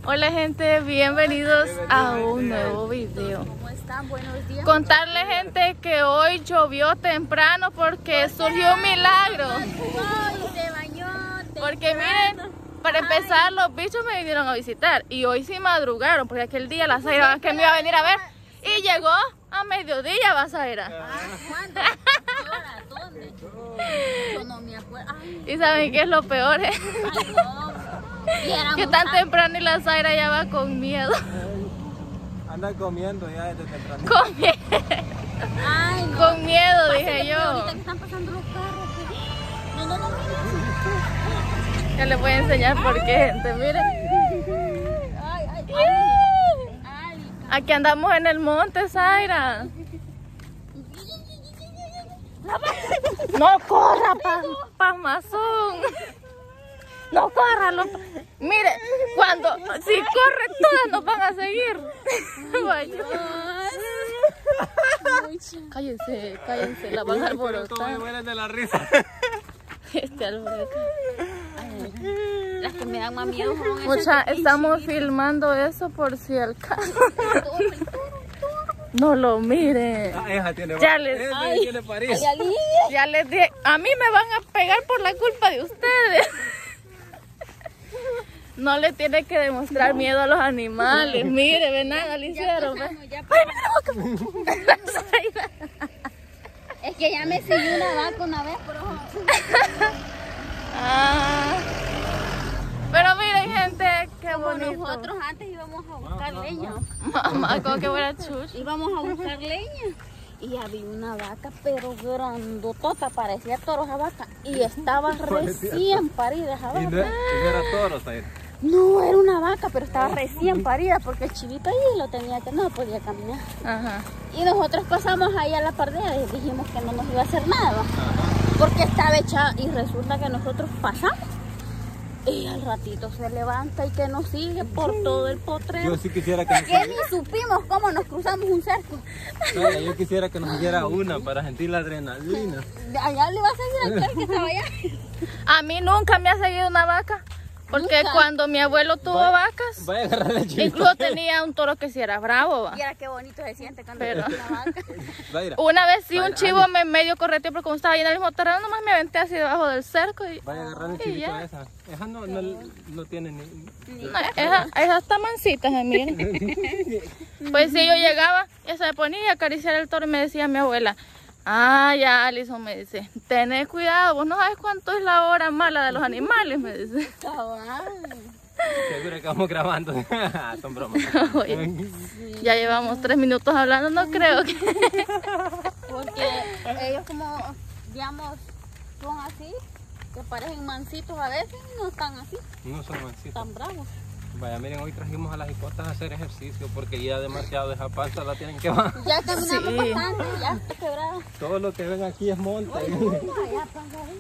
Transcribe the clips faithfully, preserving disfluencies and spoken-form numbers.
Hola gente, bienvenidos a un nuevo video. ¿Cómo están? Buenos días. Contarle gente que hoy llovió temprano porque surgió un milagro. Hoy se bañó Porque miren, para empezar los bichos me vinieron a visitar y hoy sí madrugaron porque aquel día la Zaira que me iba a venir a ver y llegó a mediodía, va Zaira. ¿Cuándo? ¿Dónde? Yo no me acuerdo. Ay, Y saben qué es lo peor, ¿eh? ay, no. Y éramos Que tan tan- temprano y la Zaira ya va con miedo. Anda comiendo ya desde temprano. Con miedo, Ay, no. con miedo Pásenle, dije pero yo. ahorita que están pasando los carros. que- No, no, no, mira. Ya les voy a enseñar por qué, gente, miren. Ay, ay, ay. Ay, Aquí andamos en el monte, Zaira. No corra, pa, pasmazón. No corra, no. Mire, cuando si corre todas nos van a seguir. Vaya. Cállense, cállense, la van a Todos me alborotar. mueren de la risa. Este alboroto. las que me dan más miedo son esas Mucha, de estamos filmando eso por si al caso. No lo miren. Ah, esa tiene Ya les- esa ay. tiene París. Ay, Ali. Ya les dije, a mí me van a pegar por la culpa de ustedes. No le tiene que demostrar miedo a los animales. Mire, ve nada, le hicieron. ve. pasamos, ya Es que ya me siguió una vaca una vez, pero... Ah. Pero miren, gente, qué Como bonito. nosotros antes íbamos a buscar leña. Mamá, como que buena chucha. Íbamos a buscar leña. Y había una vaca, pero grandotota, parecía toro esa vaca. Y estaba recién parida esa Y no, y vaca. no era toro, Zaira. No, era una vaca, pero estaba recién parida porque el chivito ahí lo tenía que no podía caminar. Ajá. Y nosotros pasamos ahí a la pardera y dijimos que no nos iba a hacer nada. Porque estaba echada y resulta que nosotros pasamos. Y al ratito se levanta y que nos sigue por todo el potrero. Yo sí quisiera que nos Que ni supimos cómo nos cruzamos un cerco. Zaira, yo quisiera que nos hiciera una para sentir la adrenalina. De allá le va a seguir aquel que estaba allá. A mí nunca me ha seguido una vaca. Porque Nunca. cuando mi abuelo tuvo Va- vacas, Vaya a agarrar la chivita. incluso tenía un toro que sí era bravo. va. Y era qué bonito se siente cuando Pero- ve una vaca. Zaira, Una vez sí un Vaya, chivo Ani. me medio correteó porque como estaba ahí en el mismo terreno, nomás me aventé así debajo del cerco y... vaya a agarrar el y chivito ya. esa. Esa no, no, no tiene ni... No, esa, esa está mansita, miren. Pues sí, yo llegaba y se me ponía a acariciar el toro y me decía mi abuela, ah, ya, Alison, me dice, tened cuidado, vos no sabes cuánto es la hora mala de los animales, me dice. Cabal. Seguro que vamos grabando. Son bromas. Oye, ya llevamos tres minutos hablando, no creo que... Porque ellos como, digamos, son así, que parecen mansitos a veces, no están así, No son mancitos. tan bravos. Vaya, miren, hoy trajimos a las hipotas a hacer ejercicio porque ya demasiado de esa panza la tienen que bajar. Ya caminamos Sí. bastante, ya está quebrada. Todo lo que ven aquí es monte. Allá pasa ahí.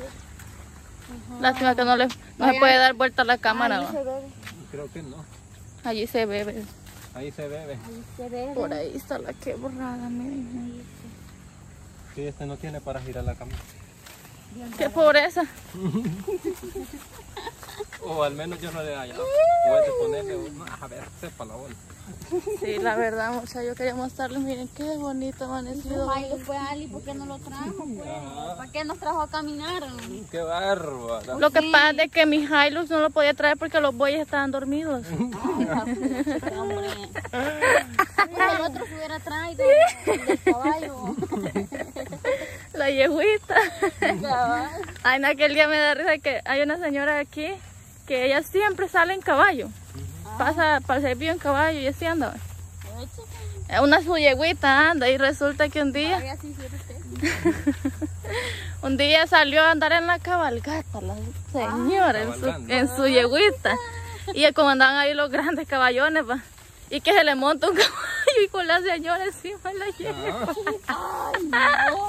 Lástima que no, le, no se puede dar vuelta a la cámara, Ahí va. se ve, Creo que no. Allí se ve, Ahí se bebe. ahí se ve. por ahí está la quebrada, miren. Sí, este no tiene para girar la cama. Qué pobreza. O al menos yo no le he hallado. Puedes ponerle una, a ver, sepa la bola. Sí, la verdad, mucha, yo quería mostrarles, miren qué bonito amanecido. Ay, lo fue Ali, ¿por qué no lo trajo? Pues? ¿Para qué nos trajo a caminar? Qué bárbara. Lo que pasa es que mi Hilux no lo podía traer porque los bueyes estaban dormidos. Ay, la pucha, hombre. Pues el otro se hubiera traído el caballo. La yeguita. Cabal. Ay, en aquel día me da risa que hay una señora aquí que ella siempre sale en caballo. Pasa para el servicio en caballo y así anda. Una su yeguita anda y resulta que un día, Vaya, sí, sí, usted. un día salió a andar en la cabalgata la señora en, su, en su yeguita. Y como andaban ahí los grandes caballones, va. Y que se le monta un caballo y con la señora encima de la yegua. Ay, no.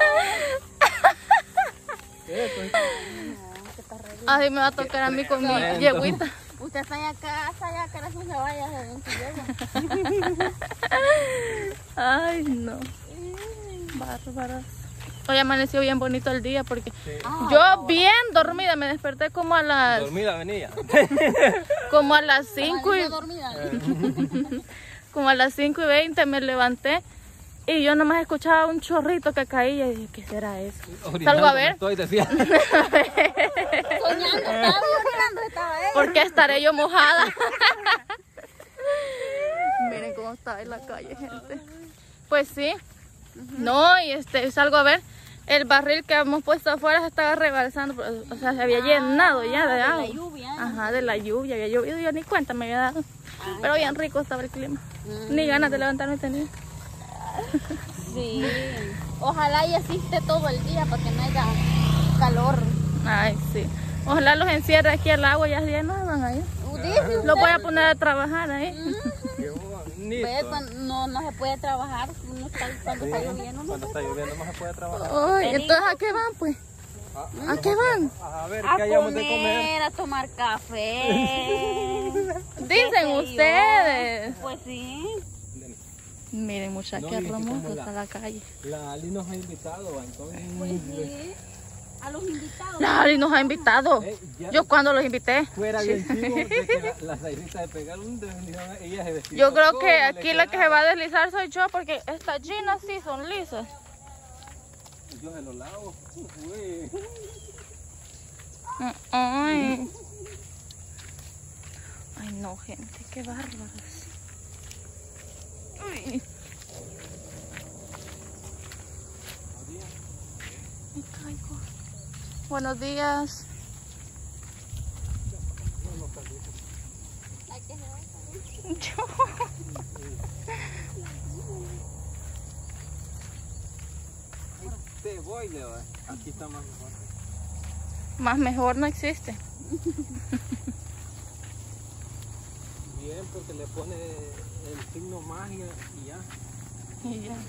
Así me va a tocar a mí con mi yeguita. Usted está allá casa, allá que no se vaya de su yegua. Ay, no. Bárbaras. Hoy amaneció bien bonito el día porque Sí. yo bien dormida me desperté como a las Dormida venía. Como a las cinco y... dormida. Como a las cinco y veinte me levanté y yo nomás escuchaba un chorrito que caía y dije, ¿qué será eso? Salgo a ver. Estoy, decía. Soñando, estaba orinando, estaba él. ¿Por qué estaré yo mojada? Miren cómo está en la calle, gente. Pues sí. No, y este, salgo a ver. El barril que hemos puesto afuera se estaba rebalsando, o sea, se había ah, llenado ya de, de agua. De la lluvia. Ajá, de la lluvia, había llovido, yo ni cuenta me había dado. Ah, pero bien rico estaba el clima. Mm. Ni ganas de levantarme tenía. Sí. Ojalá y asiste todo el día para que no haya calor. Ay, sí. Ojalá los encierre aquí al agua y así ya no van ahí. Los voy a poner a trabajar ahí. Mm. Ve, no, no se puede trabajar no está, cuando sí, está lloviendo. No cuando está lloviendo no se puede trabajar. Ay, entonces ¿a qué van pues? ¿A, ¿A qué van? A ver, a ¿qué hayamos comer, de comer? A tomar café. Dicen ustedes. Pues sí. Miren muchachos, qué hermoso está la calle. La Ali nos ha invitado, entonces. Pues sí. A los invitados. La Ali nos ha invitado. Eh, Yo cuando los invité. Fuera bien chivo de que la, la Zairita de pegar un deslizón, ella se deslizó. Yo creo que aquí la que se va a deslizar soy yo porque estas jeans sí son lisas. Yo se lo lavo. Uy. Ay. Ay no, gente, qué bárbaros. Uy. Me caigo. Buenos días. Yo. Te voy, Leo. Aquí está más mejor. Más mejor no existe. Bien, porque le pone el signo magia y ya. Y ya.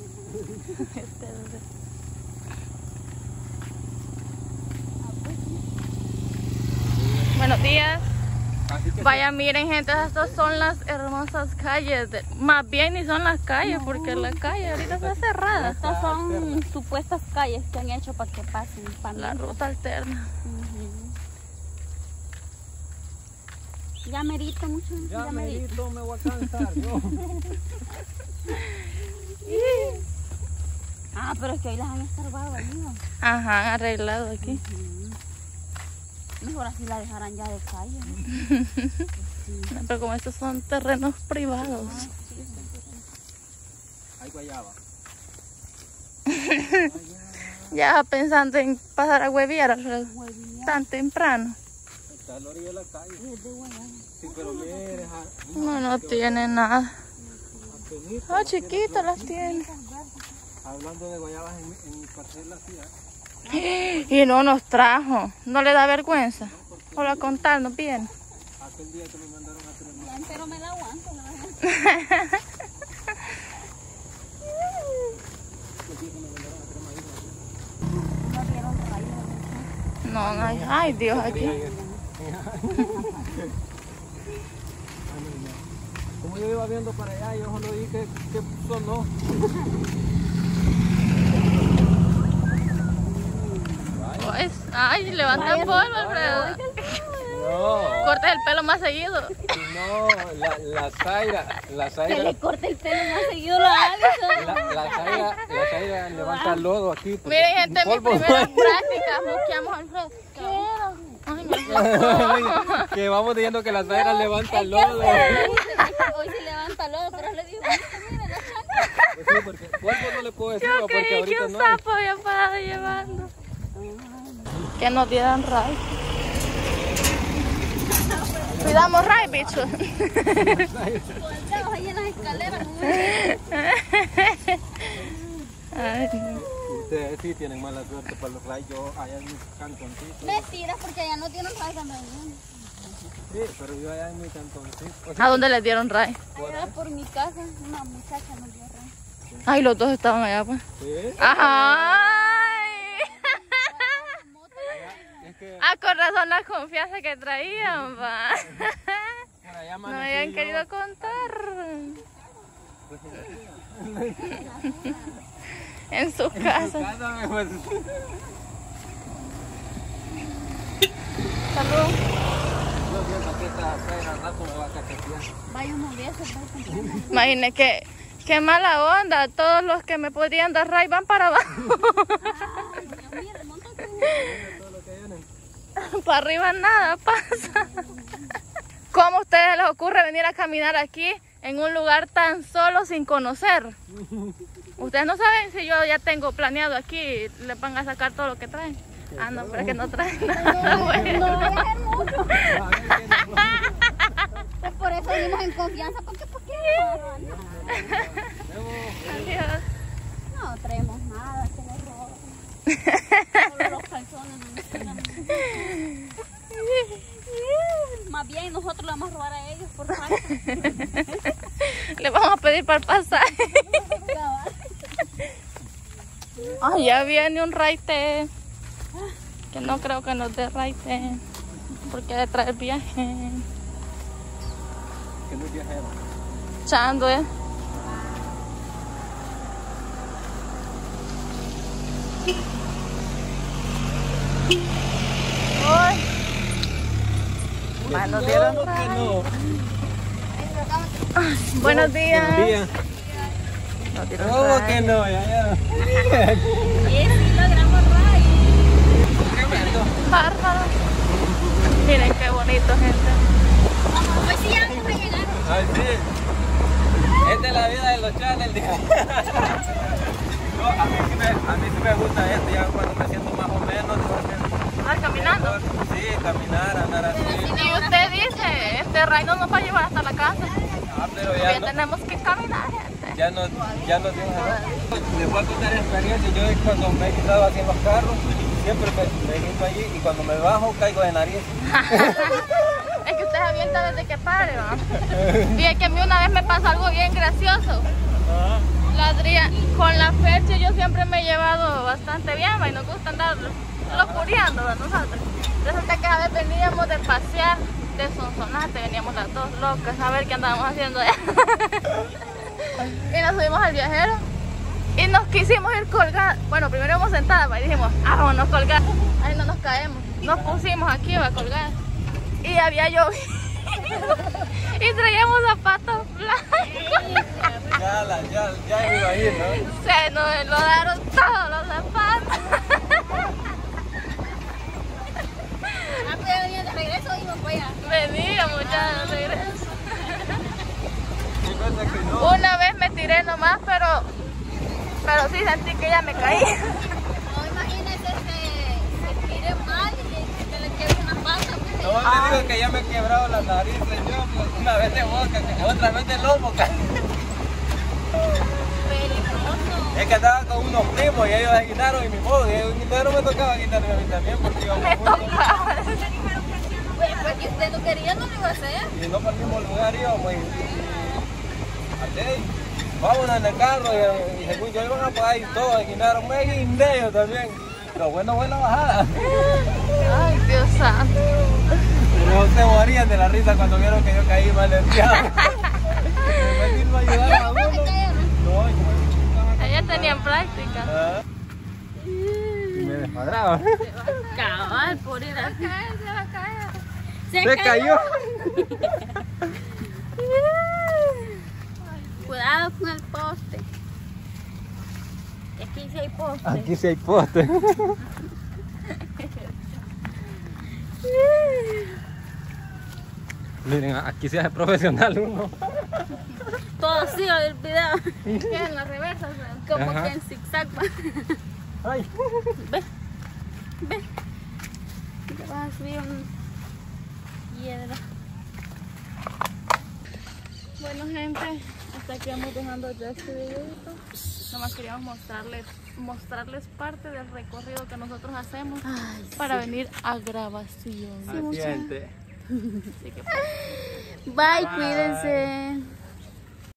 Buenos días. Vaya, miren gente, estas son las hermosas calles. De, más bien ni son las calles, no, porque la calle ahorita está cerrada. Estas son supuestas calles que han hecho para que pasen. Para la ruta alterna. Uh-huh. Ya merito mucho. Ya, ya merito, me voy a cansar, ¿no? Ah, pero es que hoy las han escarbado ahí, ¿no? Ajá, han arreglado aquí. Uh-huh. Mejor así la dejarán ya de calle, ¿no? Sí. No, pero como estos son terrenos privados. Ah, sí. Hay guayaba. Ya pensando en pasar a hueviar tan temprano. Está a la orilla de la calle. Sí, pero mire, no, no tiene nada. Oh, chiquitas las tiene. Hablando de guayabas en, en mi parcela, sí, ¿eh? Y no nos trajo. ¿No le da vergüenza? Hola, contarnos bien. Aquel día que me mandaron a tres más. Pero me la aguanto, la verdad. No, no hay. Ay, Dios, aquí. Como yo iba viendo para allá, yo solo vi que, que sonó. Pues, ay, levanta el polvo, Alfredo. No. Cortes el pelo más seguido. No, la, la Zaira, la Zaira. Que le corte el pelo más seguido la Alison. La, la Zaira, la Zaira levanta el lodo aquí. Miren, gente, mis primeras prácticas, busqueamos a Alfredo. Quiero. Ay, no. Que vamos diciendo que la Zaira levanta el lodo. Hoy se levanta el lodo, pero le digo, mire, la chancla. Pues sí, porque polvo no le puedo decir, Yo porque creí ahorita que un no hay. sapo había parado llevando. Que nos dieran ray. Cuidamos ray, bicho. Ahí en las escaleras. Ay, no. Ustedes sí tienen mala suerte para los rayos allá en mi cantoncito. Mentira, porque allá no tienen ray también. Sí, pero yo allá en mi cantoncito. ¿A dónde les dieron ray? Allá por mi casa, una muchacha nos dio ray. Ay, los dos estaban allá, pues. Sí. Ay. Es que Ah, con razón la confianza que traían, va. por allá No habían querido contar. En su casa. Salud. Salud. viendo que esta afuera al rato me va a cachetear. Vaya uno de esos, vaya. Imagínate que, qué mala onda. Todos los que me podrían dar ray van para abajo. Ay, Dios mío, el montón que Todo lo que vienen. Para arriba nada pasa. ¿Cómo a ustedes les ocurre venir a caminar aquí en un lugar tan solo sin conocer? Ustedes no saben si yo ya tengo planeado aquí, les van a sacar todo lo que traen. Ah, no, pero es que no traen nada. no Bueno. va a dejar mucho. Pues por eso venimos en confianza, porque ¿por qué no? Adiós. No traemos nada, que nos roban. Solo los calzones no nos tiran. Más bien nosotros le vamos a robar a ellos por falta. Le vamos a pedir para el pasaje. Ay, ya viene un raite. Que no creo que nos dé raite. Porque de traer viaje. Que no es viajero. Chando, eh. Ay. Buenos días. ¿Cómo que no? Buenos días. Buenos días. Nos dieron ¿Cómo ray. que no? Ya, ya. Y sí logramos ray. Bárbaro. Miren qué bonito, gente. Pues sí, ya vamos a llegar. Ay, sí. Esta es la vida de los channels. No, a mí sí me, a mí sí me gusta esto, ya cuando me siento más o menos. ¿Vas caminando? Sí, caminar, andar así. Y usted dice, este ray no nos va a llevar hasta la casa. Ah, pero Ya ya no, tenemos que caminar, gente. ya no, ya no tengo nada. Les voy a contar experiencia. Yo cuando me he quitado así en los carros, siempre me, me quito allí y cuando me bajo caigo de nariz. Es que usted se avienta desde que pare, ¿va? Fíjate que a mí una vez me pasó algo bien gracioso. La Adriana, con la fecha yo siempre me he llevado bastante bien, ¿va? Y nos gusta andar locureando a nosotros. Resulta que a veces veníamos de pasear de Sonsonate, veníamos las dos locas a ver qué andábamos haciendo allá. Y nos subimos al viajero y nos quisimos ir colgadas. Bueno, primero íbamos sentadas, ¿va? Y dijimos, ah, vámonos colgadas. Ahí no nos caemos. Nos pusimos aquí, va, colgadas. Y había llovido. Y traíamos zapatos blancos. Ya, la, ya, ya iba a ir, ¿no? Se nos enlodaron todos los zapatos. Ah, pues ya venían de regreso y íbamos para allá. Veníamos ya de regreso. Sí, pasa que no. Una vez me tiré nomás, pero pero sí sentí que ya me caí. No, imagínese que se tire mal y que le quede una pata. Pues, No, te digo que ya me he quebrado la nariz, yo, pues, una vez de boca, otra vez de lomo. peligroso. Es que andaba con unos primos y ellos se quitaron y mi modo, y ellos no me tocaba quitarme a mí también porque íbamos Me juntos. tocaba. Pues, pues que usted no quería, no lo iba a hacer. Y no para el mismo lugar íbamos y, y así, vámonos en el carro y, y según yo iban a pagar y todo, y quitaron me guindé yo también. Pero bueno, buena bajada. Ay, Dios santo. Pero se morían de la risa cuando vieron que yo caí mal limpiado. Después no ayudaron a uno. No, y como Ellas tenían práctica. ah, y me desmadraba. Cabal, por ir a caer, se va a caer. Se cayó. Cuidado con el poste. Aquí sí hay poste. Aquí sí hay poste. Miren, aquí se hace profesional uno. Todo sigue el video. ¿Qué? En las reversas. Como Ajá. que en zigzag. Ay. Ve, ve. Te vas a subir un piedra. Bueno, gente, hasta aquí vamos dejando ya este videito. Nomás queríamos mostrarles, mostrarles parte del recorrido que nosotros hacemos Ay, para venir a grabación. Paciente. Así que, Bye, cuídense.